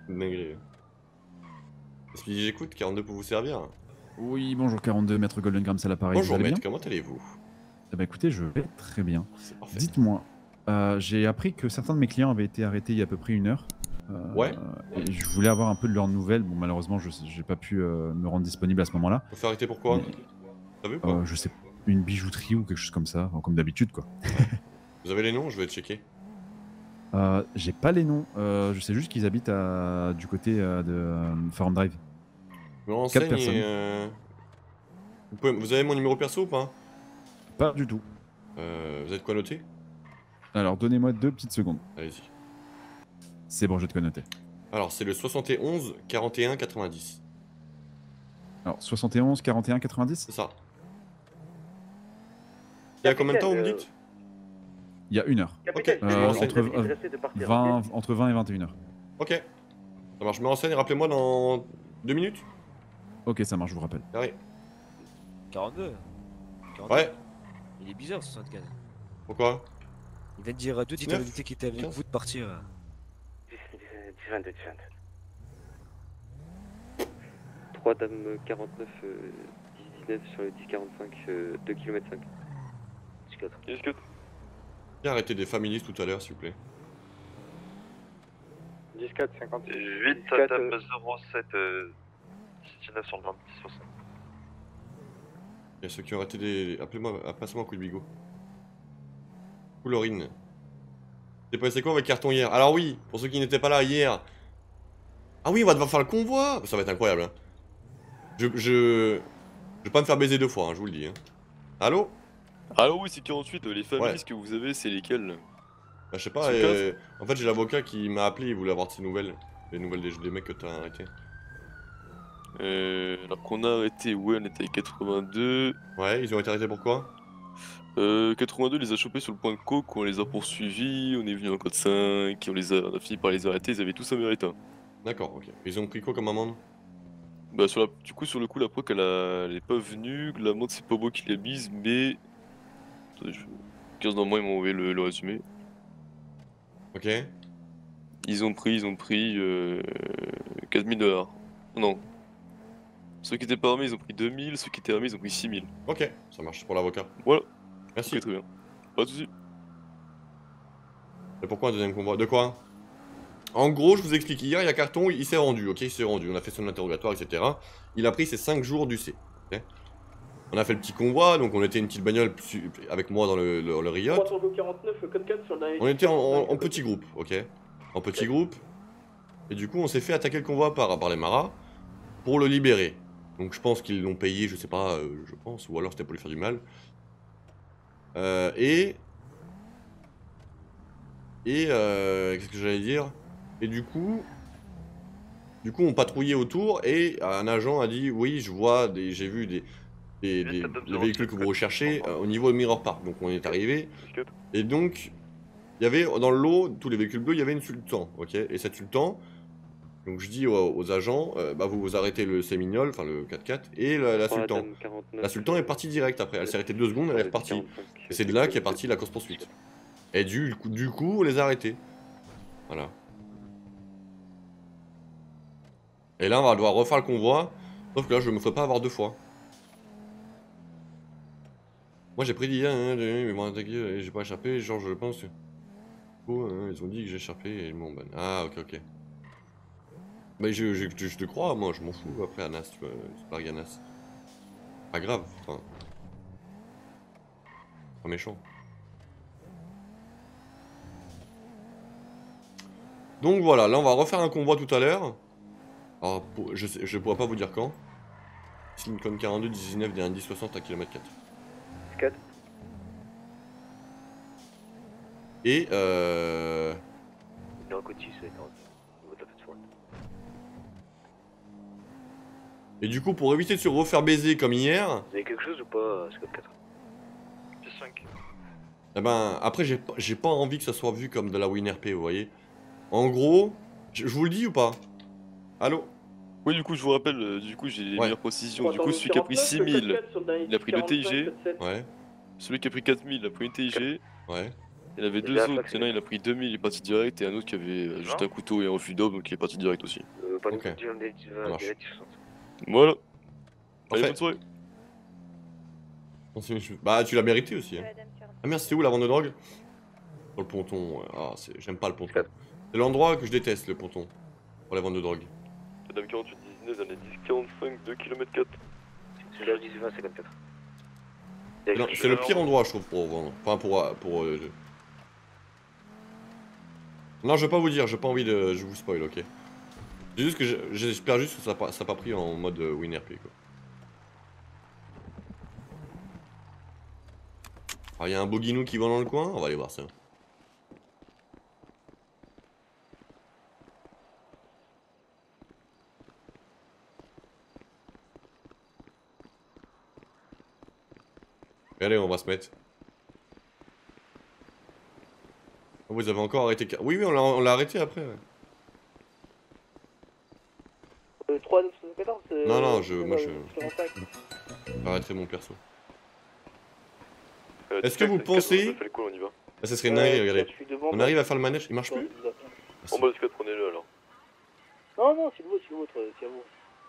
Dinguerie. Speedy, j'écoute, 42 pour vous servir. Oui, bonjour 42, maître Golden Grams à l'appareil. Bonjour vous allez maître, bien? comment allez-vous? Eh ben écoutez, je vais très bien. C'est parfait. Dites-moi, j'ai appris que certains de mes clients avaient été arrêtés il y a à peu près 1 heure. Ouais. Et je voulais avoir un peu de leurs nouvelles. Bon, malheureusement, j'ai pas pu me rendre disponible à ce moment-là. On fait arrêter pourquoi? Mais, T'as vu quoi? je sais, une bijouterie ou quelque chose comme ça, enfin, comme d'habitude quoi. Vous avez les noms? Je vais checker. J'ai pas les noms, je sais juste qu'ils habitent du côté de Farm Drive. Je me 4 renseigne personnes. et... Vous avez mon numéro perso ou pas? Pas du tout. Vous avez de quoi noter? Alors, donnez-moi 2 petites secondes. Allez-y. C'est bon, j'ai de quoi noter. Alors, c'est le 71 41 90. Alors, 71 41 90. C'est ça. Il y a combien de temps, vous me dites? Il y a 1 heure. Ok. Entre 20 et 21 heures. Ok. Ça marche, je me renseigne, rappelez-moi dans 2 minutes. Ok, ça marche, je vous rappelle. Carré. 42. Ouais. Il est bizarre ce 75. Pourquoi? Il vient de dire à deux titans d'unité qui étaient avec vous de partir. 10-22. 3 dames 49, 10-19 sur le 10-45, 2 km 5. 10-4. Bien arrêter des familistes tout à l'heure, s'il vous plaît. 10-4, 50. 8 dame 07, 19 sur le 20, 60. Il y a ceux qui ont arrêté des... Appelez-moi, passez-moi un coup de bigot. Coulorine. C'est passé quoi avec carton hier? Alors oui, pour ceux qui n'étaient pas là hier. Ah oui, on va devoir faire le convoi. Ça va être incroyable. Hein. Je vais pas me faire baiser 2 fois, hein, je vous le dis. Hein. Allô? Allô, oui, c'est 48. Les familles Ouais. que vous avez, c'est lesquelles? Bah, je sais pas, en fait j'ai l'avocat qui m'a appelé, il voulait avoir de ses nouvelles. Les nouvelles des mecs que t'as arrêtés. Alors qu'on a arrêté, ouais, on était à 82. Ouais, ils ont été arrêtés pourquoi? 82, les a chopés sur le point de coke, on les a poursuivis, on est venu en code 5, on a fini par les arrêter, ils avaient tous américain. D'accord, ok. Ils ont pris quoi comme amende? Bah du coup sur le coup la proc elle est pas venue, l'amende c'est pas moi qui l'a mise mais... Attendez, 15 dans moi ils m'ont envoyé le résumé. Ok. Ils ont pris 4000 $. Non. Ceux qui étaient pas armés ils ont pris 2000, ceux qui étaient armés ils ont pris 6000. Ok, ça marche pour l'avocat. Voilà. Merci. Ok, très bien. Pas de soucis. Et pourquoi un deuxième convoi? De quoi? En gros, je vous explique, hier, il y a Carton, il s'est rendu, ok? Il s'est rendu, on a fait son interrogatoire, etc. Il a pris ses 5 jours du C. Okay, on a fait le petit convoi, donc on était une petite bagnole avec moi dans le Riot. 49, code 4 sur On était en petit groupe, ok? En petit groupe. Et du coup, on s'est fait attaquer le convoi par les maras pour le libérer. Donc je pense qu'ils l'ont payé, je sais pas, je pense, ou alors c'était pour lui faire du mal. Qu'est-ce que j'allais dire? Et du coup, on patrouillait autour et un agent a dit oui, j'ai vu des véhicules que vous recherchez au niveau de Mirror Park. Donc on est arrivé et donc il y avait dans le lot tous les véhicules bleus, il y avait une Sultan, ok? Et cette Sultan, donc je dis aux agents, bah vous arrêtez le Sémignol, enfin le 4x4 et la Sultan. La Sultan est partie direct après, elle s'est arrêtée 2 secondes, elle est repartie. Et c'est de là qu'est partie la course poursuite. Et du coup, on les a arrêtés. Voilà. Et là, on va devoir refaire le convoi. Sauf que là, je me ferai pas avoir 2 fois. Moi, j'ai prédit, hein, ils m'ont attaqué et j'ai pas échappé. Genre, je pense. Oh, hein, ils ont dit que j'ai échappé et ils m'ont ban. Ah, ok. Mais je te crois, moi, je m'en fous. Après, Anas, tu vois, c'est pas Anas. Pas grave, enfin. Pas méchant. Donc voilà, là on va refaire un convoi tout à l'heure. Alors je pourrais pas vous dire quand. Lincoln 42, 19, des indices 60 à km 4. 4. Et Et du coup pour éviter de se refaire baiser comme hier. Vous avez quelque chose ou pas, Scott 4? P5. Eh ben après j'ai pas envie que ça soit vu comme de la win RP, vous voyez. En gros, je vous le dis ou pas? Allô? Oui, du coup, je vous rappelle, du coup, j'ai les Ouais. meilleures précisions. Du coup, celui qui a pris 6000, il a pris 2 TIG. Ouais, Celui qui a pris 4000, il a pris une TIG. ouais. Il y en avait Et deux la autres, flaque, il y en a il a pris 2000, il est parti direct, et un autre qui avait juste un couteau et un refus d'ordre, donc il est parti direct aussi. Pas Ok. nous dire des marche. 60. Voilà. En Allez, fait- bonne soirée. Bah, tu l'as mérité aussi. Hein. Ah merde, c'était où la vente de drogue? Sur le ponton. Ah, j'aime pas le ponton. C'est l'endroit que je déteste, le ponton. Pour la vente de drogue. Madame 48-19 dans les 10-45, 2 km 4. C'est le 18 54. Non, c'est le pire endroit, je trouve, pour vendre. Enfin, Non, je vais pas vous dire, j'ai pas envie de. Je vous spoil, ok. C'est juste que j'espère juste que ça a pas pris en mode winner play, quoi. Alors, il y a un boguinou qui vend dans le coin, on va aller voir ça. Allez, on va se mettre. Oh, vous avez encore arrêté. Oui, oui, on l'a arrêté après. Ouais. 3 914 Non, non, moi, 45. j'arrêterai mon perso. Euh, Est-ce que vous pensez- Ça fait le coup, on y va. Ah, ça serait une dinguerie, regardez. Je suis devant, On bah, arrive à faire le manège, il marche plus? En bas, le squat, prenez-le alors. Non, non, c'est le vôtre, c'est à vous.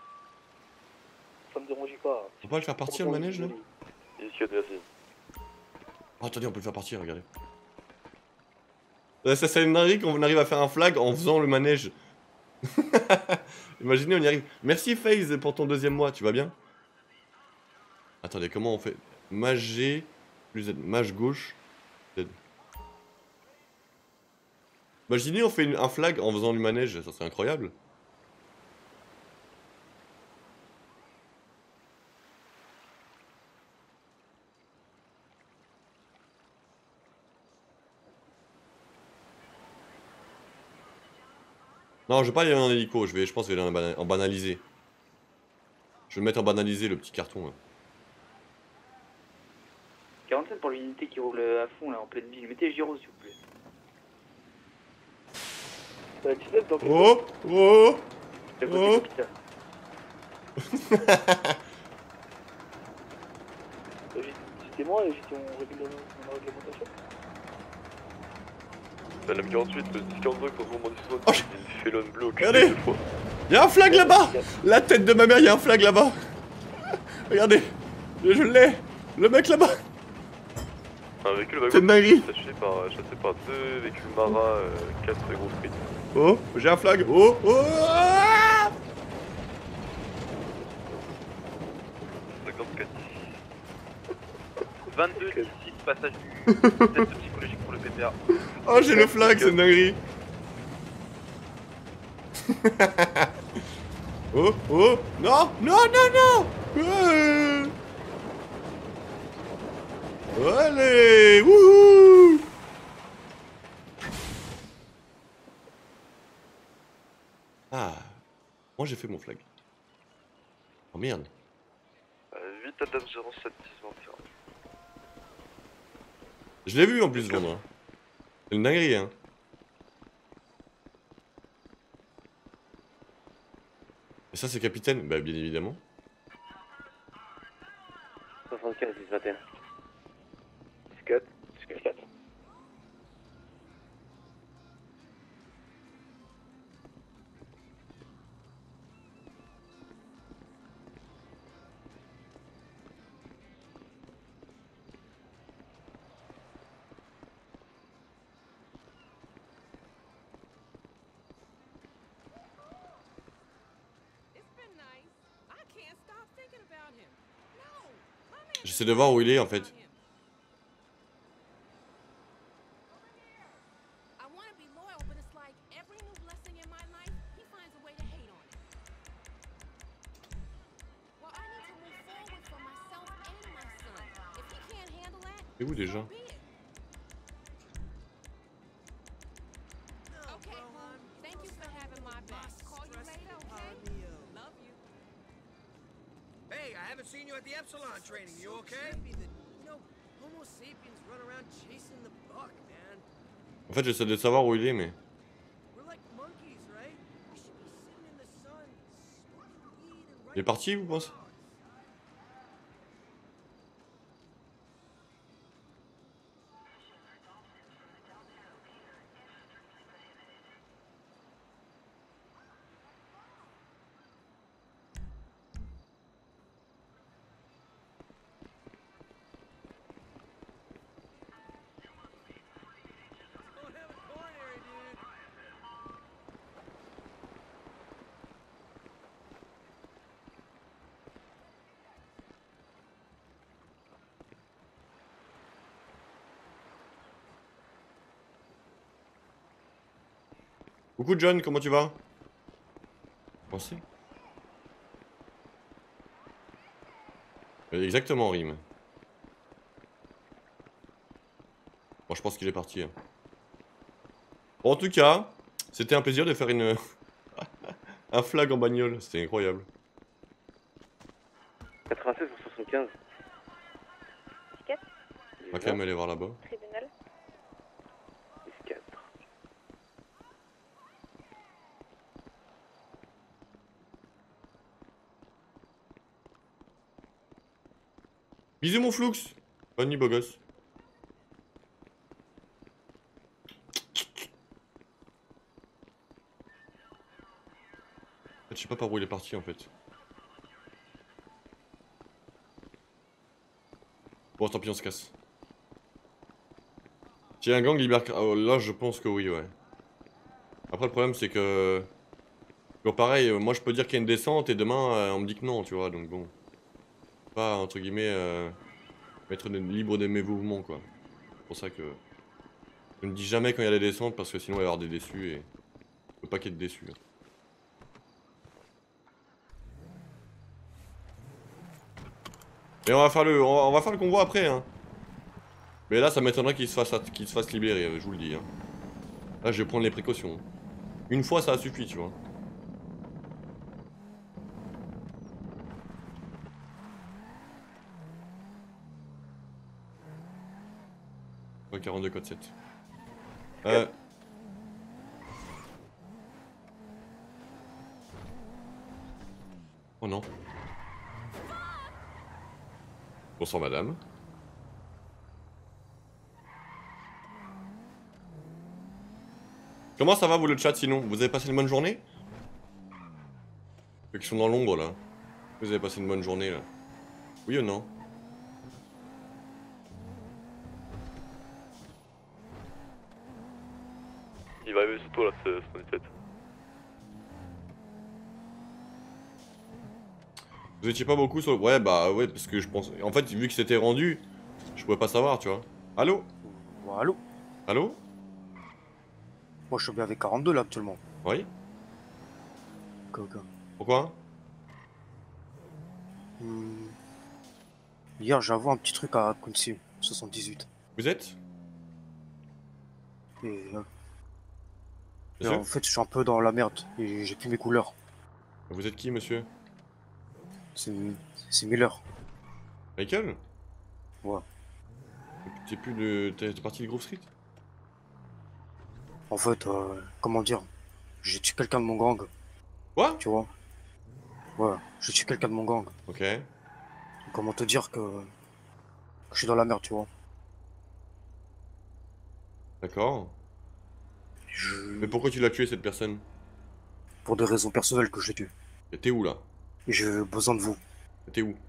Ça me dérange pas. On peut pas le faire partir le manège là? Et squat, merci. Oh, attendez, on peut le faire partir, regardez. Ça serait une dinguerie qu'on arrive à faire un flag en faisant le manège. Imaginez, on y arrive. Merci FaZe pour ton 2e mois, tu vas bien? Attendez, comment on fait? Mage G plus Z. Mage gauche. Z. Imaginez, on fait un flag en faisant le manège, ça serait incroyable. Non, je vais pas y aller en hélico, je pense que je vais aller en banalisé. Je vais le mettre en banalisé le petit carton là. 47 pour l'unité qui roule à fond là en pleine ville. Mettez le gyro s'il vous plaît. 19 dans Oh oh le côté oh. capital. C'était moi et j'étais en réglementation. Madame 48, le 10-45, transforme en 10-60, Oh, il fait l'homme bleu au cul regardez. 2 fois. Y'a un flag là-bas! La tête de ma mère, y'a un flag là-bas! Regardez! Je l'ai! Le mec là-bas! Un véhicule C'est une dinguerie! chassé par 2 véhicules Mara, 4 gros frites. Oh! J'ai un flag! Oh! Oh! Ah. 54. 22 ici, passage du test psychologique pour le PPA. Oh, j'ai le flag, c'est une dinguerie! Oh! Oh! Non! Non! Non! Non! Allez! Wouhou! Ah! Moi j'ai fait mon flag. Oh merde! 8 Adam 07 10 21. Je l'ai vu en plus vendre. Hein. C'est une dinguerie hein. Et ça c'est capitaine? Bah bien évidemment. 75 10 21. 4. 4. J'essaie de voir où il est en fait. C'est où déjà? Hey, I haven't seen you at the Epsilon training. You okay? Homo sapiens run around chasing the buck, man. En fait j'essaie de savoir où il est mais... We're like monkeys, right? We should be sitting in the sun, smoking weed and Il est parti vous pensez? Coucou John, comment tu vas? Pensez. Exactement, Rim. Bon, je pense qu'il est parti. Hein. Bon, en tout cas, c'était un plaisir de faire une... un flag en bagnole, c'était incroyable. 96 ou 75. On va quand même aller voir là-bas. Tribunal. 4. Bisous mon Floux. Bonne nuit beau gosse. Je sais pas par où il est parti en fait. Bon tant pis on se casse. S'il y a un gang libère... Oh, là je pense que oui ouais. Après le problème c'est que... Bon pareil, moi je peux dire qu'il y a une descente et demain on me dit que non tu vois donc bon. Pas entre guillemets être libre de mes mouvements quoi. C'est pour ça que... Je ne dis jamais quand il y a des descentes parce que sinon il va y avoir des déçus et... Je peux pas qu'il y ait de déçus. Hein. Et on va faire le convoi après hein. Mais là ça m'étonnerait qu'il se fasse libérer, je vous le dis hein. Là je vais prendre les précautions. Une fois ça a suffi tu vois. Ouais, 42 code 7. Oh non. Bonsoir madame. Comment ça va vous le chat sinon? Vous avez passé une bonne journée? Ceux qui sont dans l'ombre là. Vous avez passé une bonne journée là. Oui ou non? Il va arriver sur toi là, ce 77. Vous étiez pas beaucoup sur... Ouais bah ouais parce que je pense... En fait vu que c'était rendu, je pouvais pas savoir tu vois. Allô? Bon, allô? Allô? Moi je suis bien avec 42 là actuellement. Oui? Ok. Pourquoi? Hier j'avoue un petit truc à Quincy, 78. Vous êtes? Et, Bien sûr. en fait je suis un peu dans la merde et j'ai plus mes couleurs. Vous êtes qui monsieur? C'est Miller. Michael? Ouais. T'es plus de... T'es parti de Grove Street? En fait, comment dire, j'ai tué quelqu'un de mon gang. Quoi? Tu vois? Ouais, j'ai tué quelqu'un de mon gang. Ok. Comment te dire que je suis dans la merde, tu vois? D'accord. Mais pourquoi tu l'as tué cette personne? Pour des raisons personnelles que je l'ai tué. Et t'es où là? Et j'ai besoin de vous. T'es où?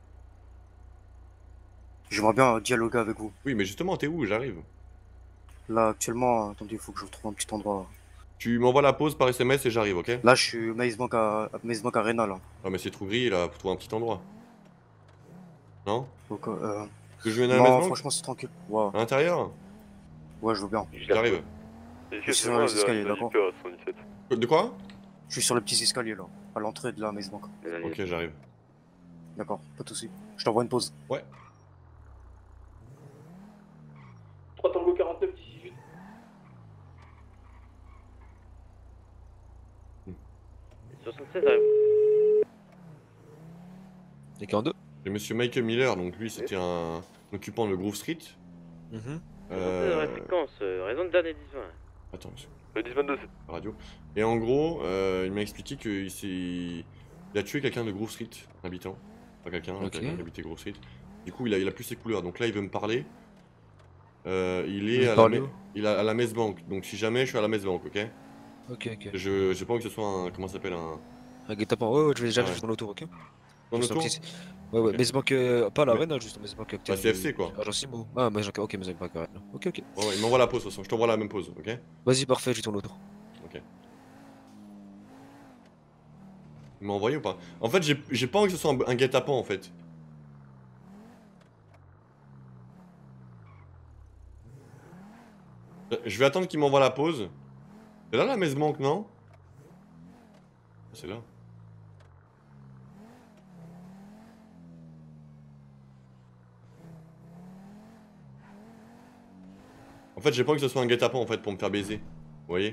J'aimerais bien dialoguer avec vous. Oui mais justement t'es où? J'arrive. Là actuellement, attendez, il faut que je trouve un petit endroit. Tu m'envoies la pause par SMS et j'arrive, ok? Là je suis Maze Bank Arena là. Ah mais c'est trop gris là, faut trouver un petit endroit. Non? Donc Que je vienne à la non, maison? franchement c'est tranquille. Ouais. À l'intérieur? Ouais, je veux bien. J'arrive. Je suis sur les escaliers, d'accord? De quoi? Je suis sur les petits escaliers là, à l'entrée de la Maze Bank. Ok, j'arrive. D'accord, pas de soucis. Je t'envoie une pause. Ouais. 3 Tango 49, 18. Mmh. 76 arrive. Les 42. Et monsieur Michael Miller, donc lui c'était un occupant de Grove Street. Fréquence, raison de dernier 10-20. Attends monsieur. 10-22 c'est... Radio. Et en gros, il m'a expliqué qu'il a tué quelqu'un de Grove Street, un habitant. Pas quelqu'un, quelqu'un qui habitait Grove Street. Du coup il a plus ses couleurs, donc là il veut me parler. Il est à la Maze Bank, donc si jamais je suis à la Maze Bank, ok? Ok, ok. J'ai pas envie que ce soit un... comment ça s'appelle Un guet-apens, ouais, je vais déjà Ouais. juste dans l'autour, ok? Dans le Juste un tour? petit- Ouais, ouais, Ok. Maze Bank, pas l'arène, juste Maze Bank. Bah, CFC, quoi. Agent Simo. Ah, Maze Bank, ok, Maze Bank Arena. Ok, ok. Ouais, ouais, il m'envoie la pause de toute façon, je t'envoie la même pause, ok? Vas-y, parfait, je tourne autour. Ok. Il m'a envoyé ou pas? En fait, j'ai pas envie que ce soit un guet-apens en fait. Je vais attendre qu'il m'envoie la pause. C'est là la messe manque, non? C'est là. En fait, j'ai pas envie que ce soit un guet-apens en fait pour me faire baiser. Vous voyez?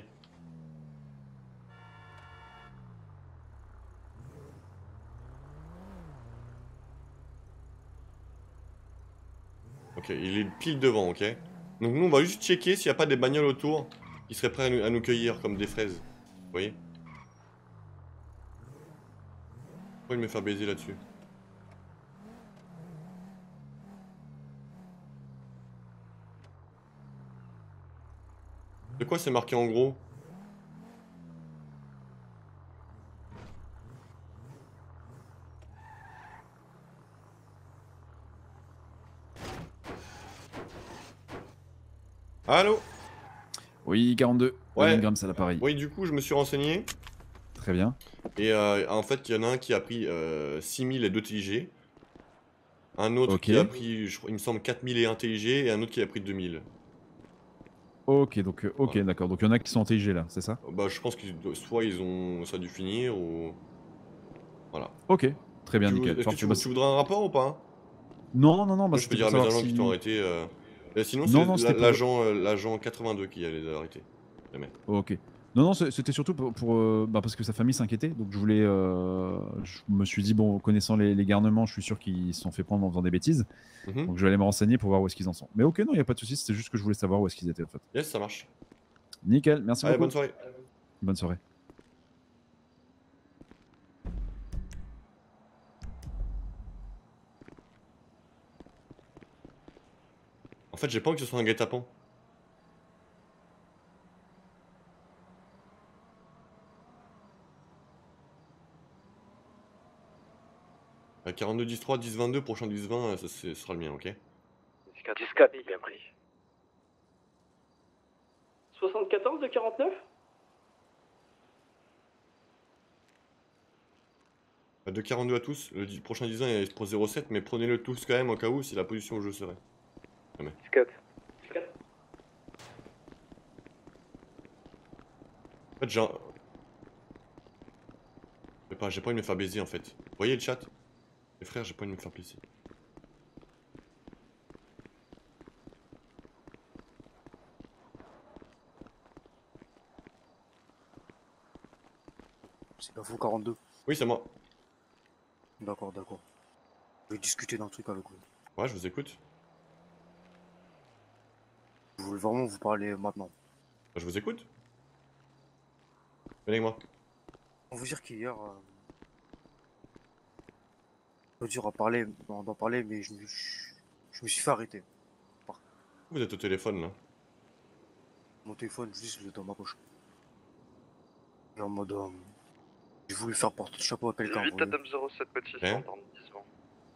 Ok, il est pile devant, ok? Donc nous on va juste checker s'il n'y a pas des bagnoles autour qui seraient prêts à nous cueillir comme des fraises. Vous voyez? Pourquoi il me faire baiser là-dessus? De quoi c'est marqué en gros? Allô? Oui, 42. Ouais. Grams à l'appareil. Oui, du coup, je me suis renseigné. Très bien. Et en fait, il y en a un qui a pris 6000 et 2 TIG. Un autre Ok. qui a pris, il me semble, 4000 et 1 TIG. Et un autre qui a pris 2000. Ok, donc, ok, Voilà. d'accord. Donc il y en a qui sont en TIG là, c'est ça? Bah, je pense que soit ça a dû finir ou. Voilà. Ok, très bien, Tu, nickel. est-ce que Parfait. tu voudrais un rapport ou pas? Non, bah Moi, je c'était peux dire pour à mes savoir agents qui si... t'ont arrêté. Et sinon, Non, non, c'est c'était pour- l'agent 82 qui allait les arrêter. Jamais. Ok. Non, c'était surtout parce que sa famille s'inquiétait. Donc je voulais. Je me suis dit, bon, connaissant les garnements, je suis sûr qu'ils se sont fait prendre en faisant des bêtises. Mhm. Donc je vais aller me renseigner pour voir où est-ce qu'ils en sont. Mais ok, non, il n'y a pas de souci. C'était juste que je voulais savoir où est-ce qu'ils étaient en fait. Yes, ça marche. Nickel, merci Allez, beaucoup. bonne soirée. Bonne soirée. En fait, j'ai pas envie que ce soit un guet-apens. À 42 10 3 10 22, prochain 10 20, ça sera le mien, ok? 10-4, bien pris. 74 de 49? De 42 à tous, le prochain 10 20 est pour 07, mais prenez-le tous quand même au cas où c'est la position où je serai. 4. En fait, j'ai pas envie de me faire baiser en fait. Vous voyez le chat? Les frères, j'ai pas envie de me faire baiser. C'est pas vous 42. Oui, c'est moi. D'accord, d'accord. Je vais discuter d'un truc avec vous. Ouais, je vous écoute. Je voulais vraiment vous parler maintenant. Je vous écoute. Venez avec moi. On vous dire qu'hier, c'est dur à parler, d'en parler, mais je me suis fait arrêter. Vous êtes au téléphone là. Mon téléphone, juste, je l'ai dans ma poche. Et en mode, j'ai voulu faire porter le chapeau à quelqu'un. vous 8 voyez. Adam 07 code 6 Hein? en 10 20.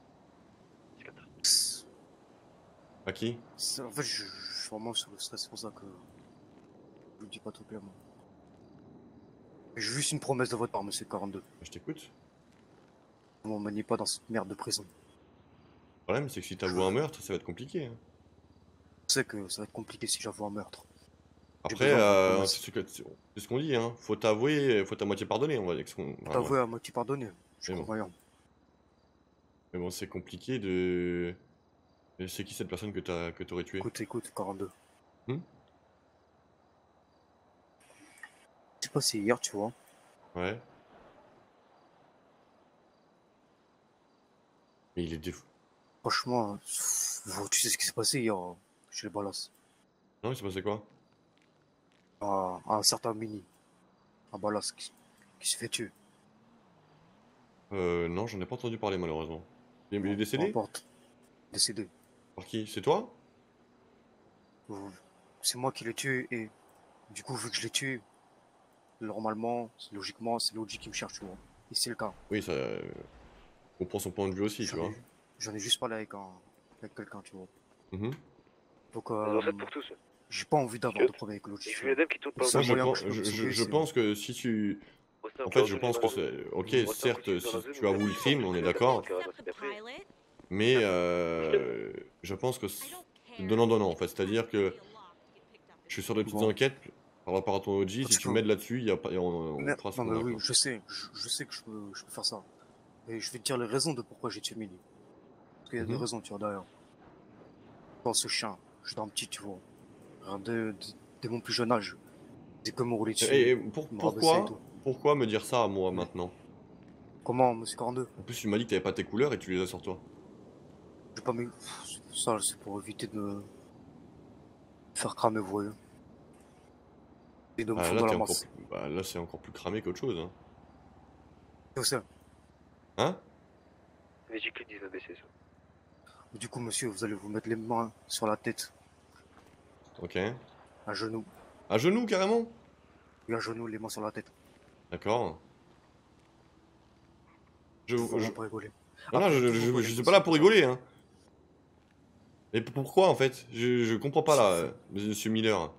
10-4. À qui? En fait, je suis vraiment sur le stress, c'est pour ça que je vous le dis pas trop clairement. J'ai juste une promesse de votre part, monsieur 42. Je t'écoute. Vous m'emmeniez pas dans cette merde de prison. Le problème, c'est que si t'avoues un meurtre, ça va être compliqué. Hein. Je sais que ça va être compliqué si j'avoue un meurtre. Après, besoin de c'est ce qu'on dit, hein. Faut t'avouer, faut à moitié pardonner, on va dire. T'avouer à moitié pardonné. Je Mais bon. crois rien. Mais bon, c'est compliqué de. Et c'est qui cette personne que t'aurais tué? Écoute, 42. Hmm? C'est passé hier, tu vois. Ouais. Mais il est défou. Franchement, tu sais ce qui s'est passé hier chez les Ballas. Non, il s'est passé quoi? Un certain Mini. Un Ballas qui s'est fait tuer. Non, j'en ai pas entendu parler malheureusement. Il est Peu décédé? importe. Décédé. Par qui? C'est toi? C'est moi qui l'ai tué et du coup, vu que je l'ai tué, normalement, logiquement, c'est Logi qui me cherche, tu vois. Et c'est le cas. Oui, ça. On prend son point de vue aussi, tu vois. J'en ai juste parlé avec quelqu'un, tu vois. Mhm. Donc, 07 pour tous. j'ai pas envie d'avoir de problème avec Logi. Il fait les devs qui tournent pas Le au seul Moi, moyen que je, peux me sauver, je c'est- pense que si tu. En fait, je pense que c'est. Ok, certes, si tu avoues le crime, on est d'accord. Mais je pense que c'est donnant-donnant en fait. C'est-à-dire que je suis sur des petites enquêtes. par rapport à ton OG, si Parce tu que- m'aides là-dessus, y a pas, on Merde, fera ce non, qu'on mais a, oui, quoi. je sais que je peux faire ça. Et je vais te dire les raisons de pourquoi j'ai tué Mini. Parce qu'il y a des Mhm. raisons, tu vois, derrière. Dans ce chien, j'étais un petit, tu vois. Dès mon plus jeune âge, dès que me rouler dessus, Et me rabaisser et tout. pourquoi me dire ça à moi maintenant? Comment, monsieur 42? En plus, tu m'as dit que t'avais pas tes couleurs et tu les as sur toi. J'ai pas mis. Ça, c'est pour éviter de me faire cramer, vous voyez. Et de me Ah, fondre là, dans t'es la encore masse. plus... bah, là, c'est encore plus cramé qu'autre chose. Hein? C'est ça. Hein? Végicule 10 va baisser ça. Du coup, monsieur, vous allez vous mettre les mains sur la tête, Ok. à genoux. À genoux, carrément? Et à genoux, les mains sur la tête. D'accord. Je... Faut je- vraiment pas rigoler. Non, non, Après, je tout vos suis collègues pas là aussi, pour rigoler, hein. Mais pourquoi, en fait? Je comprends pas, là, monsieur Miller.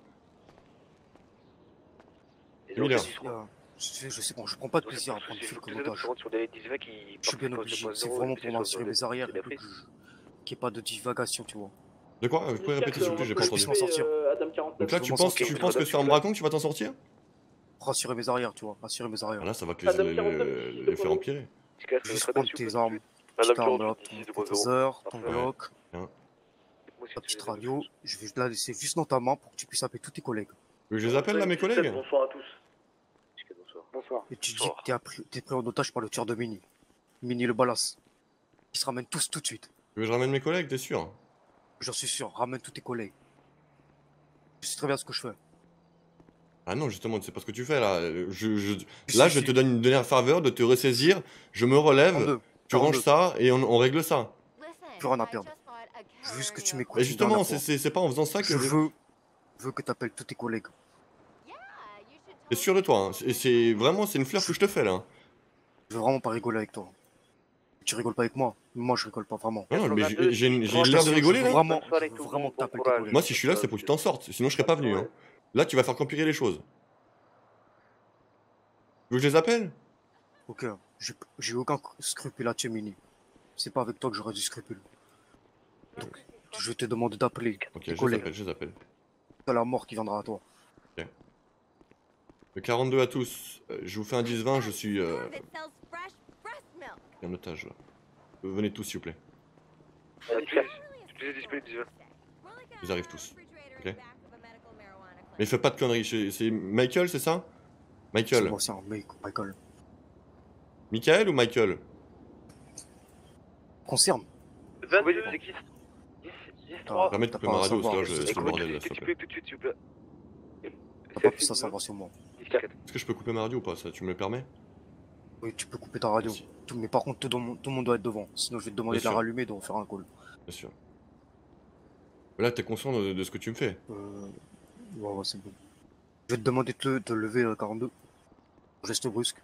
Et Miller. Je sais bon, je prends pas de plaisir à prendre le fil comme otage. sur des 10 qui Je suis bien obligé, c'est vraiment pour m'assurer mes arrières et qu'il n'y ait pas de divagation, tu vois. De quoi? Vous pouvez répéter, s'il vous plaît, j'ai pas Je entendu. puisse m'en sortir. Adam 49. Donc là, je tu m'en penses, sortir. tu penses que c'est en braquant que tu vas t'en sortir? Pour assurer mes arrières, tu vois. Assurer mes Ah, arrières. là, ça va que Adam les 49, faire empirer. Juste prendre tes armes, Madame petite arme, 48, ton taser, ton Parfait. Glock, Hein. ta petite radio. Je vais la laisser juste dans ta main pour que tu puisses appeler tous tes collègues. Je les appelle, là, mes collègues? Bonsoir à tous. Bonsoir. Bonsoir. Et tu dis que t'es pris en otage par le tueur de Mini. Mini le balasse. Ils se ramènent tous tout de suite. Tu veux que je ramène mes collègues, t'es sûr? J'en suis sûr. Ramène tous tes collègues. Je sais très bien ce que je fais. Ah non, justement, tu sais pas ce que tu fais, là. Si, Là, si, je si. te donne une dernière faveur de te ressaisir, je me relève, 42. tu ranges 42. ça et on règle ça. Plus rien à perdre. Je veux juste que tu m'écoutes. Et une justement, dernière fois. c'est pas en faisant ça que... Je veux que tu appelles tous tes collègues. T'es sûr de toi, hein. C'est vraiment, c'est une fleur que je te fais, là. Je veux vraiment pas rigoler avec toi. Tu rigoles pas avec moi. Moi, je rigole pas vraiment. Non, non, mais j'ai Je l'air de rigoler, veux là. vraiment, Bonne soirée, je veux tout le vraiment monde, que t'appelles bon tes courage. collègues. Moi, si je suis là, c'est pour que tu t'en sortes. Sinon, je serais pas venu, hein. Là, tu vas faire qu'empirer les choses. Tu veux que je les appelle? Ok, j'ai aucun scrupule à tuer Mini. C'est pas avec toi que j'aurais du scrupule. Donc, je vais te demander d'appeler Ok, tes je les collègues. appelle, je les appelle. C'est la mort qui viendra à toi. Le 42 à tous. Je vous fais un 10-20, je suis un otage, là. Venez tous, s'il vous plaît. Tu es disponible, dis-le. Ils arrivent tous. Ok. Mais fais pas de conneries. C'est Michael, c'est ça? C'est Michael. moi, c'est un mec, Michael. Michael ou Michael? Concerne. 22, c'est qui 10, T'as 3. Permets de t'as couper pas ma à radio, savoir. parce que là, c'est le bordel, là, s'il te Tu plaît. peux tout de suite, s'il vous plaît. T'as pas plus à savoir sur moi. Est-ce que je peux couper ma radio ou pas? Ça, tu me le permets? Oui, tu peux couper ta radio. Merci. Mais par contre, tout le monde doit être devant. Sinon, je vais te demander Bien de la sûr. rallumer et de refaire un call. Bien sûr. Mais là, t'es conscient de ce que tu me fais. Ouais, c'est bon. Je vais te demander de lever le 42. Geste brusque.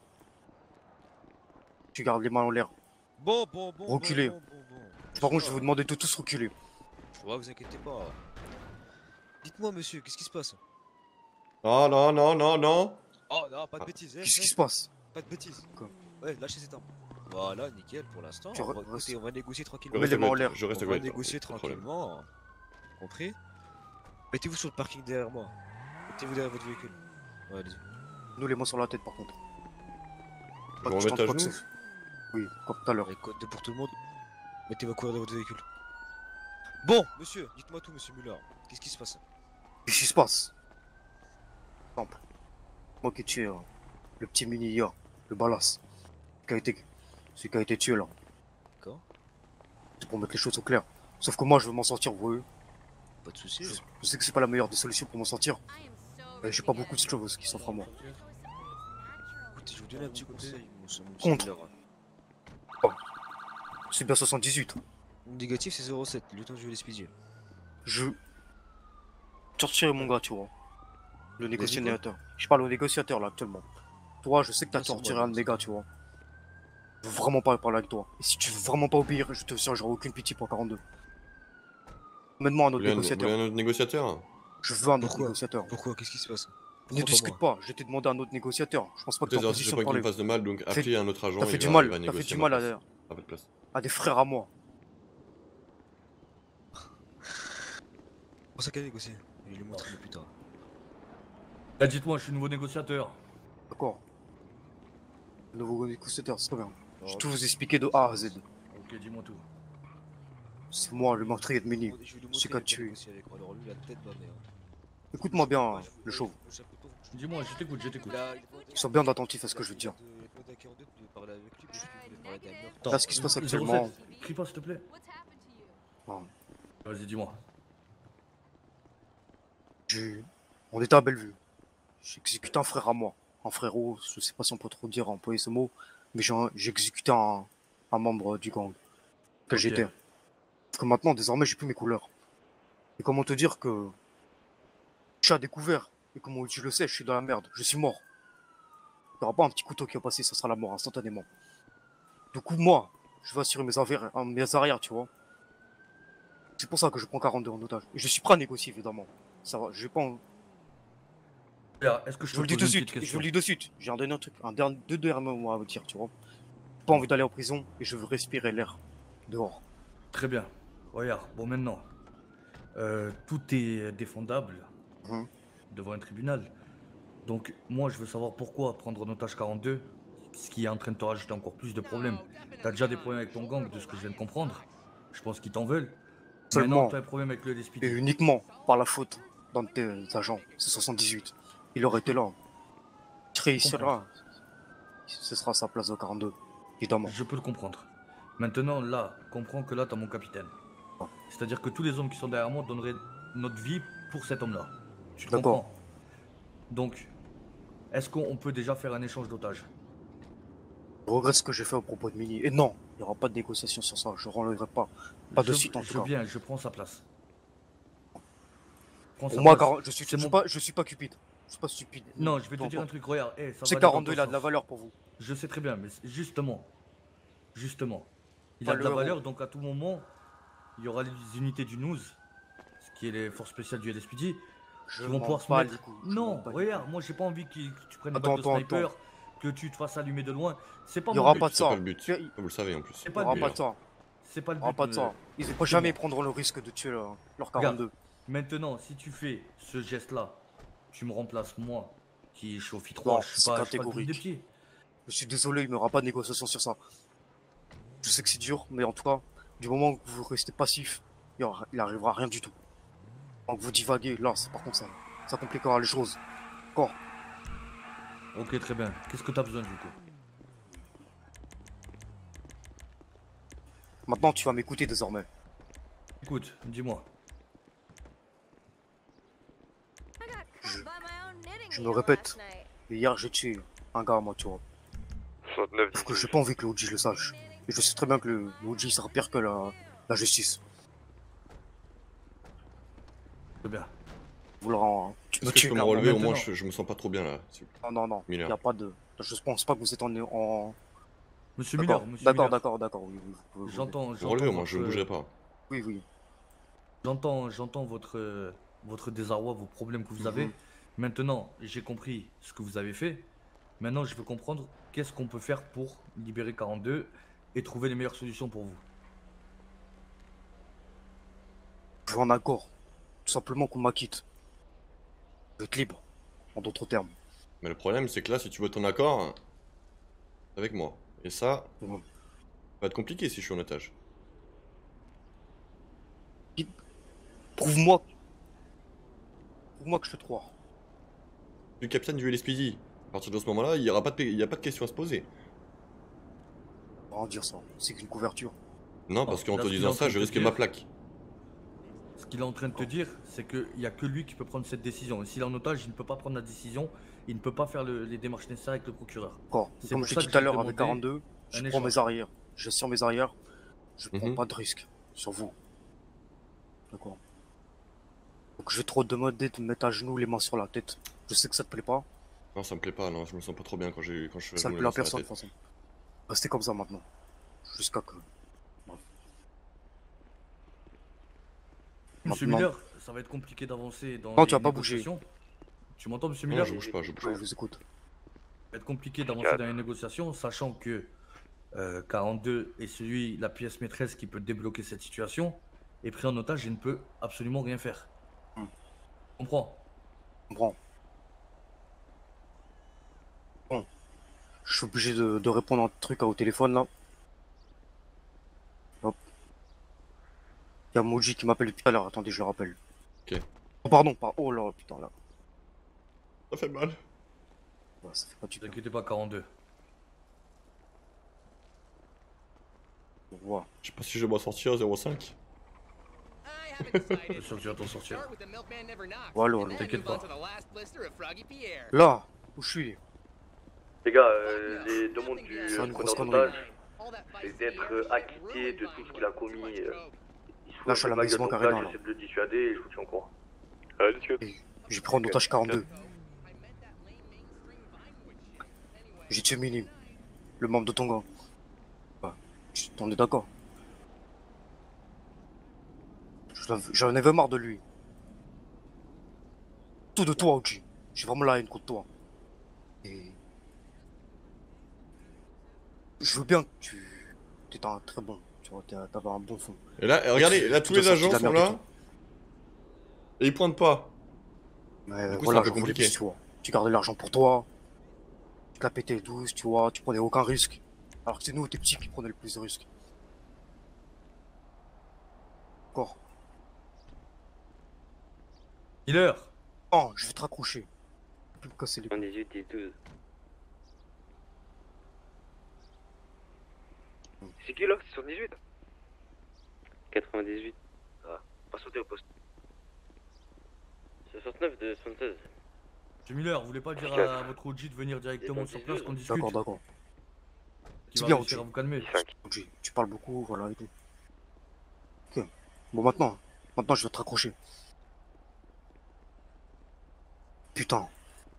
Tu gardes les mains en l'air. Bon. Reculez. Par contre, je vais vous demander de tous reculer. Ouais, vous inquiétez pas. Dites-moi, monsieur, qu'est-ce qui se passe? Non, non, non, non, non. Oh non, pas de bêtises. Qu'est-ce qui se passe? Pas de bêtises. Quoi? Ouais, lâchez cette arme. Voilà, nickel pour l'instant. Tu On va, restes- écoutez, on va négocier Je tranquillement. Mets les reste mains en avec- l'air. Je reste On va avec- négocier pas de problème. tranquillement. Compris? Mettez-vous sur le parking derrière moi. Mettez-vous derrière votre véhicule. Ouais, allez-y. Nous, les mains sur la tête, par contre. Je vais me mettre à genoux. Oui, comme tout à l'heure. Allez, code 2 pour tout le monde. Mettez-vous à courir dans votre véhicule. Bon, monsieur, dites-moi tout, monsieur Muller. Qu'est-ce qui se passe? Qu'est-ce qui se passe? Simple. Moi qui ai tué le petit mini hier, le balasse. Celui qui a été tué là. D'accord. C'est pour mettre les choses au clair. Sauf que moi je veux m'en sortir, vous voyez. Pas de soucis. Je sais que c'est pas la meilleure des solutions pour m'en sortir. Mais j'ai pas beaucoup de choses qui s'offrent à moi. Écoutez, je vous donne un petit conseil, monsieur Contre. Muller. C'est bien 78. Négatif, c'est 07, lieutenant du Lespidier. Je. Torturer mon gars, tu vois. Le négociateur. Je parle au négociateur là actuellement. Toi, je sais que t'as Non, c'est torturé moi, un de mes gars, tu vois. Je veux vraiment pas parler avec toi. Et si tu veux vraiment pas obéir, je te sers, j'aurai aucune pitié pour 42. Mène-moi un Vous autre voulez négociateur. un autre négociateur? Je veux un autre Pourquoi négociateur. Pourquoi? Qu'est-ce qui se passe? Ne Pourquoi discute moi pas, je t'ai demandé un autre négociateur. Je pense pas que t'es en Peut-être si j'ai position pas de qu'il me parler. fasse de mal, donc appelez un autre agent. T'as il fait du va- mal, il va t'as fait négocier du ma mal place, à votre place. des frères à moi. Pour ça qu'à négocier. Je vais lui montrer plus tard. Là, dites-moi, je suis nouveau négociateur. D'accord. Le nouveau négociateur, c'est très bien. Je vais Non, tout vous expliquer de A à Z. Ok, dis-moi tout. C'est moi, le meurtrier de Méni. Je vais lui C'est montrer qu'a il est pas tué. négocié avec moi. Alors lui, il a une tête, ma mère. Écoute-moi bien, le chauve. Dis-moi, je t'écoute, je t'écoute. Sois bien attentif à ce que je veux te dire. Là, ce qui se passe actuellement. 07, crie pas, s'il te plaît. Non. Vas-y, dis-moi. On était à Bellevue. J'ai exécuté un frère à moi. Un frérot, je sais pas si on peut trop dire, employer ce mot. Mais j'ai exécuté un membre du gang. Que Ok. j'étais. Parce que maintenant, désormais, j'ai plus mes couleurs. Et comment te dire que. Je suis à découvert. Et comme tu le sais, je suis dans la merde. Je suis mort. Il n'y aura pas un petit couteau qui va passer, ça sera la mort instantanément. Du coup, moi, je vais assurer mes arrières, tu vois. C'est pour ça que je prends 42 en otage. Et je suis prêt à négocier, évidemment. Ça va, je vais pas. Est-ce que je Je vous le dis de suite, je vous le dis de suite. J'ai un dernier truc, deux derniers mots à vous dire, tu vois. J'ai pas envie d'aller en prison et je veux respirer l'air dehors. Très bien. Regarde, bon maintenant, tout est défendable devant un tribunal. Donc moi je veux savoir pourquoi prendre en otage 42, ce qui est en train de te rajouter encore plus de problèmes. T'as déjà des problèmes avec ton gang, de ce que je viens de comprendre. Je pense qu'ils t'en veulent. Seulement. Maintenant t'as un problème avec le LSPD. Et uniquement par la faute d'un de tes agents, c'est 78. Il aurait été là. Il serait ici là. Ce sera sa place de 42, évidemment. Je peux le comprendre. Maintenant, là, comprends que là, t'as mon capitaine. C'est-à-dire que tous les hommes qui sont derrière moi donneraient notre vie pour cet homme-là. Tu le D'accord. comprends? Donc, est-ce qu'on peut déjà faire un échange d'otages? Je regrette ce que j'ai fait au propos de Mini. Et non, il n'y aura pas de négociation sur ça. Je ne relèverai pas. Pas de suite en tout cas. Viens, je prends sa place. Pour moi, je suis pas cupide. Je suis pas stupide. Non, je vais te dire un truc, regarde. C'est 42, il a de la valeur pour vous. Je sais très bien, mais justement, il Pas a de la le valeur, héros. donc à tout moment, il y aura les unités du NOUZ, ce qui est les forces spéciales du LSPD, qui vont pouvoir se mettre. Non, regarde, moi j'ai pas envie que tu prennes une balle de sniper, que tu te fasses allumer de loin. C'est pas Il y mon aura but. pas de ça. Pas le but. Vous le savez en plus. C'est Il pas n'y aura le pas but. de ça. C'est pas le Il n'y aura but. pas de ça. Ils ne vont jamais prendre le risque de tuer leur 42. Regarde, maintenant, si tu fais ce geste-là, tu me remplaces moi, qui je suis au FI 3, Non, je suis c'est pas le plus catégorique. des pieds. Je suis désolé, il n'y aura pas de négociation sur ça. Je sais que c'est dur, mais en tout cas, du moment que vous restez passif, il arrivera rien du tout. Donc vous divaguez, là, par contre, ça compliquera les choses. Encore. Ok, très bien. Qu'est-ce que tu as besoin du coup? Maintenant, tu vas m'écouter désormais. Écoute, dis-moi. Je me répète, hier j'ai tué un gars à moi, tu vois. 69. Parce que j'ai pas envie que le OG le sache. Et je sais très bien que le OG sera pire que la justice. Très bien. Vous le rend. Tu Est-ce me que je tues peux me clairement. relever au moins, je me sens pas trop bien là. Non, il Miller. n'y a pas de. Je pense pas que vous êtes en. Monsieur D'accord, Miller, monsieur d'accord, Miller. d'accord, oui. J'entends. Vous relevez au moins, je ne bougerai pas. Oui. J'entends votre désarroi, vos problèmes que vous avez. Maintenant, j'ai compris ce que vous avez fait. Maintenant, je veux comprendre qu'est-ce qu'on peut faire pour libérer 42 et trouver les meilleures solutions pour vous. Je veux un accord. Tout simplement qu'on m'acquitte. Je veux être libre, en d'autres termes. Mais le problème, c'est que là, si tu veux ton accord, c'est avec moi. Et ça, ça va être compliqué si je suis en otage. Prouve-moi que je te crois. Du capitaine du LSPD. À partir de ce moment-là, il n'y a pas de question à se poser. On va dire ça, c'est qu'une couverture. Non, parce qu'en là, te ce qu'il est disant en ça, train je de risque te ma dire- plaque. Ce qu'il est en train de te dire, c'est qu'il n'y a que lui qui peut prendre cette décision. Et s'il est en otage, il ne peut pas prendre la décision. Il ne peut pas faire les démarches nécessaires avec le procureur. D'accord. C'est Comme pour je ça t'ai que dit tout à j'ai l'heure avec demandé 42, je un prends échange. mes arrières. J'assure mes arrières. Je prends Mhm. pas de risque sur vous. D'accord. Donc je vais trop te demander de me mettre à genoux, les mains sur la tête. Je sais que ça te plaît pas. Non, ça me plaît pas, non, je me sens pas trop bien quand je Ça ne mets plaît la à main sur la personne de tête. toute façon. Restez comme ça maintenant. Jusqu'à que. Monsieur Maintenant- Miller, ça va être compliqué d'avancer dans Non, les tu vas pas bouger. négociations. Tu m'entends, monsieur Non, Miller? je bouge pas, je bouge Ouais, pas. je vous écoute. Ça va être compliqué d'avancer dans les négociations, sachant que 42 est la pièce maîtresse qui peut débloquer cette situation, est pris en otage et ne peut absolument rien faire. Comprends? Je comprends. Je suis obligé de répondre à un truc au téléphone là. Hop. Il y a Moji qui m'appelle depuis tout à l'heure. Attendez, je le rappelle. Ok. Oh, pardon, pas. Oh là, putain là. Ça fait mal. Ouais, ça fait pas du Ne vous bien. inquiétez pas, 42. Au revoir. Je sais pas si je vais m'en sortir 0,5. C'est sûr que tu vas t'en sortir. Voilà, T'inquiète pas. Là, où je suis? Les gars, les demandes du C'est une grosse preneur connerie. d'otage, c'est d'être acquitté de tout ce qu'il a commis. Il se fout Là, je suis à la un peu de maison ma gueule, donc carrément, là, là. j'essaie de le dissuader et je vous tiens au courant. Allez, tu J'ai pris en otage 42. J'ai tué Minim, le membre de ton gang. Ouais, on est d'accord. J'en avais marre de lui. Tout de toi, Oji. J'ai vraiment la haine contre toi. Et... je veux bien que tu... T'es un très bon. Tu vois, t'avais un bon fond. Et là, regardez, là tous les agents sont là. Et ils pointent pas. Mais Du coup, voilà, c'est un peu j'en voulais compliqué. plus, tu vois. Tu gardais l'argent pour toi. Tu l'as pété 12, tu vois. Tu prenais aucun risque. Alors que c'est nous, tes petits, qui prenaient le plus de risques. Encore. Healer. Oh, je vais te raccrocher. Plus me casser les... 78 et 12. C'est qui là? C'est sur 18? 98. Pas sauter au poste. 69 de 76. Monsieur Miller, vous voulez pas dire à votre OG de venir directement sur place qu'on discute? D'accord, d'accord. Qui C'est va bien, réussir OG. à vous calmer. OG, tu parles beaucoup, voilà et tout. Ok. Bon, maintenant je vais te raccrocher. Putain.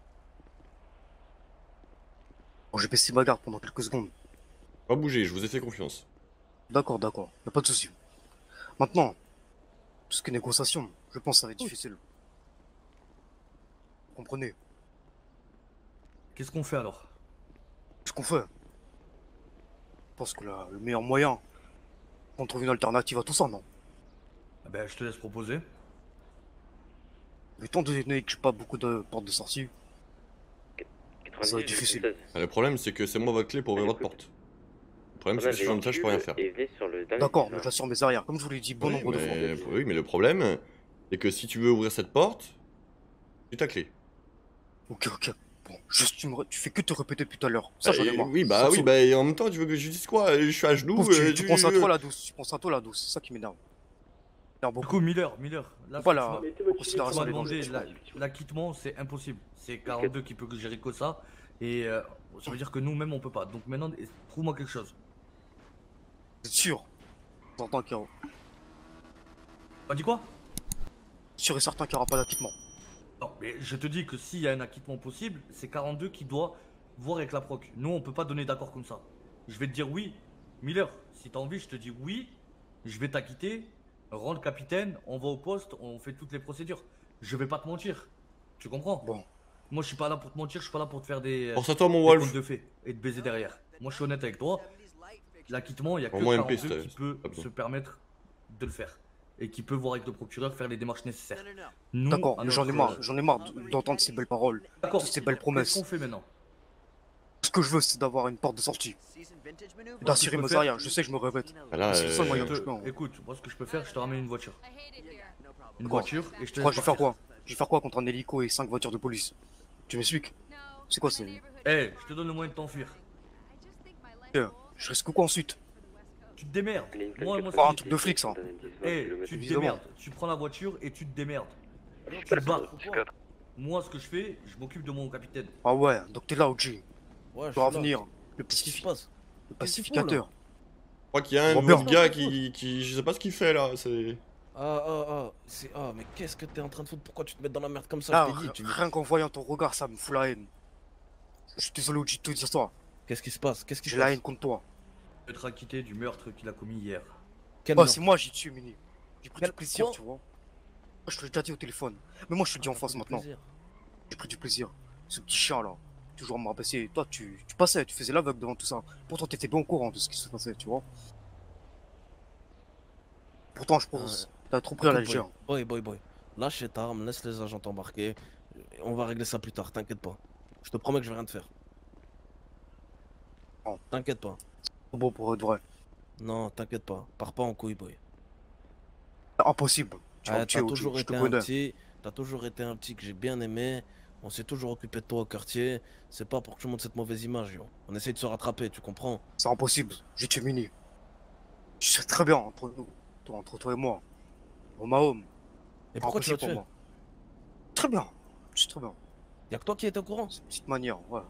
Bon, j'ai baissé ma garde pendant quelques secondes. Pas bouger, je vous ai fait confiance. D'accord, d'accord. Y'a pas de souci. Maintenant, tout ce qui est négociation, je pense que ça va être difficile. Vous comprenez? Qu'est-ce qu'on fait alors? Ce qu'on fait. Je pense que le meilleur moyen, on trouve une alternative à tout ça, non? Ah ben, je te laisse proposer. Mais étant donné que j'ai pas beaucoup de portes de sortie, ça va être difficile. Ah, le problème, c'est que c'est moi votre clé pour ouvrir votre porte. Le problème, c'est que si je suis ça, je peux rien faire. D'accord, mais j'assure mes arrières, comme je vous l'ai dit bon nombre de fois. Oui, mais le problème, c'est que si tu veux ouvrir cette porte, c'est ta clé. Ok, ok. Bon, juste tu fais que te répéter depuis tout à l'heure. Ça, j'en ai marre. Oui, bah Ça oui, saoule. bah en même temps, tu veux que je dise quoi? Je suis à genoux. Pauvre, tu penses à toi la douce, tu penses à toi la douce, c'est ça qui m'énerve. Du coup, Miller, là, Voilà, tu en considération m'as des demandé dangers. l'acquittement, c'est impossible. C'est 42 qui peut gérer que ça. Et ça veut dire que nous-mêmes, on peut pas. Donc maintenant, trouve-moi quelque chose. C'est sûr. Certain qu'il y aura... T'as dit quoi? Sûr et certain qu'il n'y aura pas d'acquittement. Non, mais je te dis que s'il y a un acquittement possible, c'est 42 qui doit voir avec la proc. Nous, on peut pas donner d'accord comme ça. Je vais te dire oui. Miller, si t'as envie, je te dis oui. Je vais t'acquitter. Rends le capitaine, on va au poste, on fait toutes les procédures. Je vais pas te mentir. Tu comprends? Bon. Moi, je suis pas là pour te mentir, je suis pas là pour te faire des. Pense à toi, mon des Wolf. contes de fées et te baiser derrière. Moi, je suis honnête avec toi. L'acquittement, il y a que Au moins 42 MP, qui peut c'est- se permettre de le faire. Et qui peut voir avec le procureur faire les démarches nécessaires. Nous, D'accord, à mais j'en ai notre- marre d'entendre ces belles paroles, D'accord, toutes ces belles promesses. Qu'est-ce qu'on fait maintenant? Ce que je veux, c'est d'avoir une porte de sortie. Et d'assurer peux mes faire- arrières, je sais que je me répète. Ah là, Mais c'est le seul moyen Je que je te- peux. Hein. Écoute, moi ce que je peux faire, je te ramène une voiture. Une Quoi voiture et je te Tu crois que laisse je vais faire partir. quoi? Je vais faire quoi contre un hélico et 5 voitures de police? Tu m'expliques? C'est quoi, c'est... Eh, je te donne le moyen de t'enfuir. Je risque quoi ensuite? Tu te démerdes. Moi, Pas un truc de flic, ça. Eh, tu te Évidemment. démerdes. Tu prends la voiture et tu te démerdes. Tu te bats. Moi, ce que je fais, je m'occupe de mon capitaine. Ah ouais, donc t'es là, OG. Ouais, Tu dois venir. Le pacificateur. Je crois qu'il y a un Bon, autre bien. gars qui. Je sais pas ce qu'il fait là. C'est. Ah, mais qu'est-ce que t'es en train de foutre? Pourquoi tu te mets dans la merde comme ça? Là, Je t'ai dit, rien qu'en voyant ton regard, ça me fout la haine. Je suis désolé, OG, de te dire ça. Qu'est-ce qui se passe? Qu'est-ce qui se J'ai la passe? haine contre toi. Être acquitté du meurtre qu'il a commis hier. Quel Ouais, meurtre? c'est moi, j'ai tué Mini. J'ai pris Quel- du plaisir, quoi tu vois. Moi, je te l'ai déjà dit au téléphone. Mais moi, je te le dis en face maintenant. Plaisir. J'ai pris du plaisir. Ce petit chien là, toujours à me rabaisser. Toi, tu passais, tu faisais l'aveugle devant tout ça. Pourtant, t'étais bien au courant de ce qui se passait, tu vois. Pourtant, je pense, t'as trop pris à la légère. Boy. Lâche cette arme, laisse les agents t'embarquer. On va régler ça plus tard, t'inquiète pas. Je te promets que je vais rien te faire. T'inquiète pas. Bon, pour de vrai. Non, t'inquiète pas. Pars pas en couille, boy. Impossible. Tu vas Ouais, me tuer, t'as Oji, toujours je été te un connais. petit. T'as toujours été un petit que j'ai bien aimé. On s'est toujours occupé de toi au quartier. C'est pas pour que tu montes cette mauvaise image, yo. On essaye de se rattraper, tu comprends? C'est impossible. J'ai tué Mini. Je sais très bien entre nous. Entre toi et moi. Home à home. Et pourquoi tu l'as Impossible pour tué? moi. Très bien. Je sais très bien. Y'a que toi qui étais au courant? C'est une petite manière, ouais.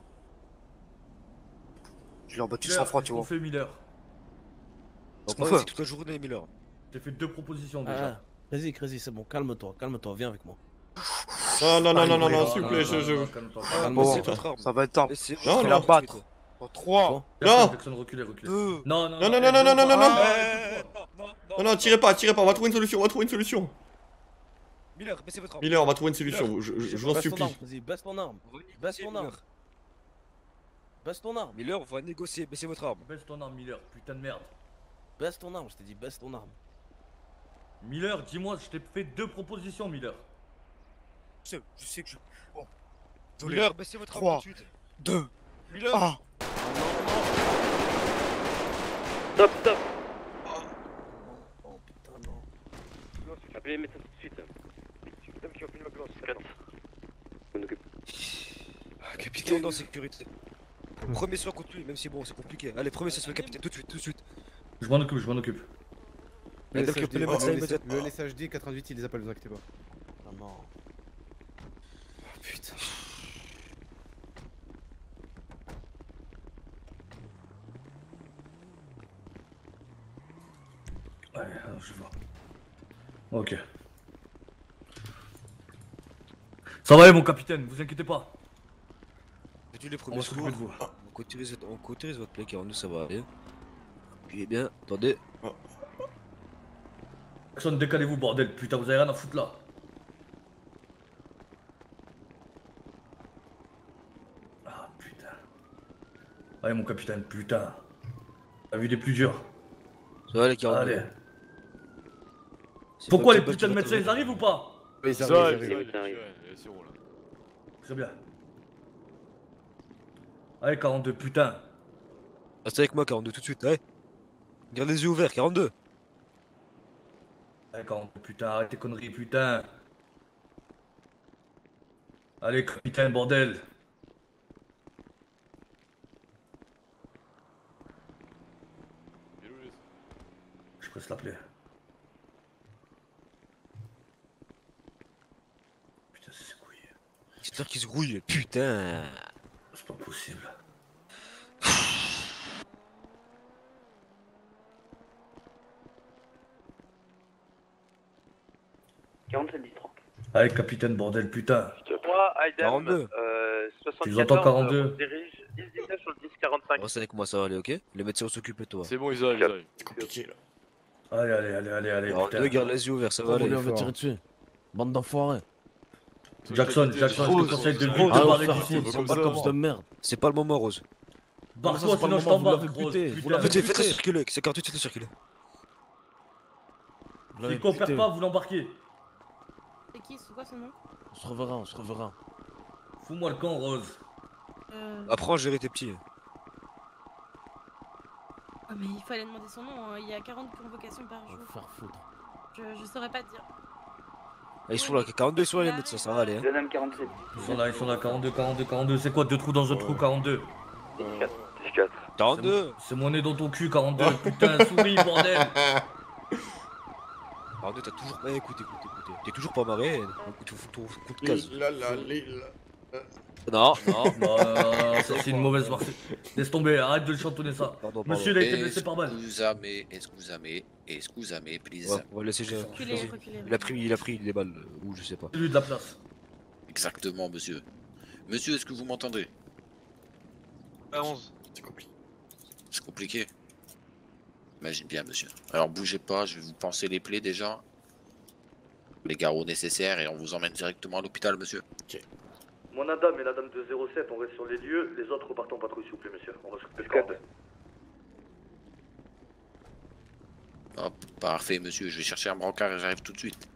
Je l'ai abattu Miller, sans froid, qu'est-ce tu qu'on vois. fait, Miller? Ce On qu'on va fait. ici toute la journée, Miller. J'ai fait 2 propositions déjà. Vas-y, c'est bon. Calme-toi, viens avec moi. Non, s'il vous plaît, Calme-toi. Bon, votre arme. ça va être simple. Laissez Non, Je vais non. la battre. Dans 3. Non. Jackson, reculez. Deux. Non, Non, tirez pas, on va trouver une solution. Miller, baissez votre arme. Miller, on va trouver une solution, je vous en Baisse ton supplie. arme, vas-y, baisse ton arme. Baisse ton arme. Miller. Baisse ton arme. Miller, on va négocier, baissez votre arme. Baisse ton arme, Miller, putain de merde. Baisse ton arme, je t'ai dit, baisse ton arme. Miller, dis-moi, je t'ai fait 2 propositions, Miller. Je sais que je. Bon. Miller, baissez votre arme 3, tout de suite. 2, Miller. 1. Stop, stop. Oh putain, non. Appelez les médecins tout de suite. Madame qui va finir l'ambulance. On occupe. Capitaine en sécurité. Premier soin contre lui, même si bon, c'est compliqué. Allez, premier soin sur le capitaine, tout de suite. Je m'en occupe. Madame qui appelle les médecins immédiatement. Le laissage dit 88, il les appelle, vous inquiétez pas. Ah non. Oh, putain. Ouais, alors je vois. Ok. Ça va aller, mon capitaine, vous inquiétez pas. Faites-les les On premiers va s'occuper de vous. On cautérise votre plaie, car nous ça va aller. Puis bien, attendez. Jackson, décalez-vous, bordel, putain, vous avez rien à foutre là. Ah, putain. Allez, mon capitaine, putain. T'as vu des plus durs. Ça va les 42. Allez. Pourquoi les putains de médecins, ils arrivent ou pas? Oui, Ça ça arrive, arrive. ça arrive. Très bien. Allez, 42, putain. Restez avec moi, 42, tout de suite, allez. Garde les yeux ouverts, 42. Allez, 42, putain, arrête tes conneries, putain. Allez, capitaine, bordel. Je presse la plaie. Putain, c'est couillé. J'espère qu'il se grouille, putain. C'est pas possible. Allez, capitaine, bordel, putain. Moi, Aiden, 42. 74, Tu entends 42? on dirige 10-19 sur le 10-45. Reste avec moi, ça va aller, ok? Les médecins vont s'occuper de toi. C'est bon, ils arrivent. C'est compliqué là. Allez, Alors, putain. deux, garde les yeux ouverts, ça va Pourquoi aller. vous lui avez tiré dessus? Bande d'enfoirés. Jackson, je te conseille de vite Ah, te on barrer s'en d'ici. fout, c'est pas comme de merde. C'est pas le moment, Rose. Barre-toi, c'est pas sinon le je moment, vous t'embarque, l'avez Rose. buté, vous Putain. l'avez buté. Faites-le circuler, c'est 48, faites-le circuler. Vous l'avez S'il coopère buté. pas, vous l'embarquez. C'est qui? C'est quoi son nom? On se reverra. Fous-moi le camp, Rose. Apprends à gérer tes petits. Ah, mais il fallait demander son nom, hein. Il y a 40 convocations par On jour. va le faire foutre. Je saurais pas te dire. Ah, ils sont là, 42, ils sont là les médecins, ça va aller. Hein. Deuxième 47. Ils sont là, 42. C'est quoi, 2 trous dans un trou, 42? 14. 42. C'est mon nez dans ton cul, 42. Putain, souris, bordel. 42, t'as toujours. Eh, écoute. T'es toujours pas marré. Tu fous ton coup de case. Non, Non, ça c'est une mauvaise marque. Laisse tomber, arrête de le chantonner ça. Pardon. Monsieur, il a été blessé par balle. Excusez-moi, please. Ouais, on va laisser gérer. Reculez. Il a pris des balles, ou je sais pas. Celui de la place. Exactement, monsieur. Monsieur, est-ce que vous m'entendez? 11. C'est compliqué. C'est compliqué. Imagine bien, monsieur. Alors bougez pas, je vais vous panser les plaies déjà. Les garrots nécessaires et on vous emmène directement à l'hôpital, monsieur. Ok. Mon Adam et la dame de 07, on reste sur les lieux. Les autres repartent en patrouille, s'il vous plaît, monsieur. On reste sur le 42. Hop, parfait, monsieur. Je vais chercher un brancard et j'arrive tout de suite.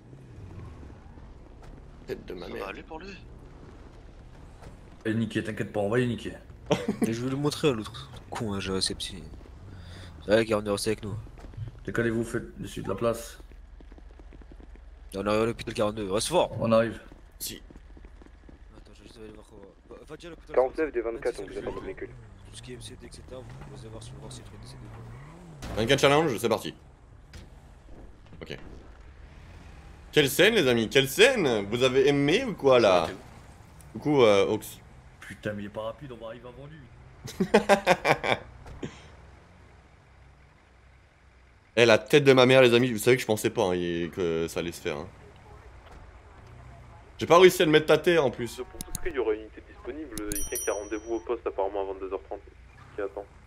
Tête de ma Ça va mère. aller pour lui? On va les niquer, t'inquiète pas, on va les niquer. Et je vais le montrer à l'autre. con, hein, ces petits. C'est vrai qu'on est resté avec nous. Décalez-vous, faites le sud de la place. On arrive à l'hôpital 42, reste fort. On arrive. Si. Attends, je vais juste aller voir quoi. Va dire à l'hôpital. 49 des 24, on vous attend votre véhicule. Tout ce qui est MCD, etc. Vous allez voir si vous êtes décédé. 24 challenge, c'est parti. Ok. Quelle scène les amis, quelle scène? Vous avez aimé ou quoi là? Coucou Ox. Putain, mais il est pas rapide, on va arriver avant lui. Eh la tête de ma mère les amis, vous savez que je pensais pas hein, que ça allait se faire. Hein. J'ai pas réussi à le mettre à terre en plus. Pour tout ce qu'il y aura une unité disponible, il y a qui a rendez-vous au poste apparemment à 22h30. Qui attend.